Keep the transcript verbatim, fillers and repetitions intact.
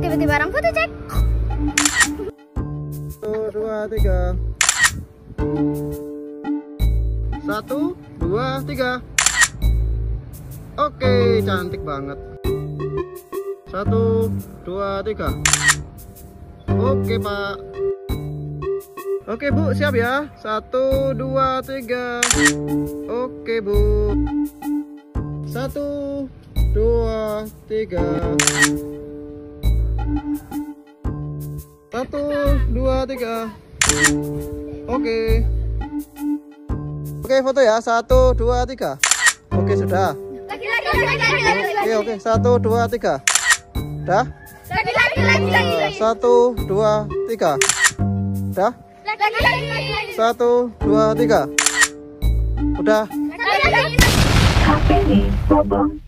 Aktiviti bareng foto cek. Satu, dua, tiga. Satu, dua, tiga. Oke, cantik banget. Satu, dua, tiga. Oke, Pak. Oke, Bu, siap ya. Satu, dua, tiga. Oke, Bu. Satu, dua, tiga. Satu, dua, tiga. Oke. Oke, foto ya. Satu, dua, tiga. Oke, sudah. Lagi lagi lagi lagi lagi. Oke, oke. Satu, dua, tiga. Dah. Lagi lagi lagi lagi. Satu, dua, tiga. Dah. Lagi lagi lagi lagi. Satu, dua, tiga. Udah. Lagi lagi. H P I Bogor.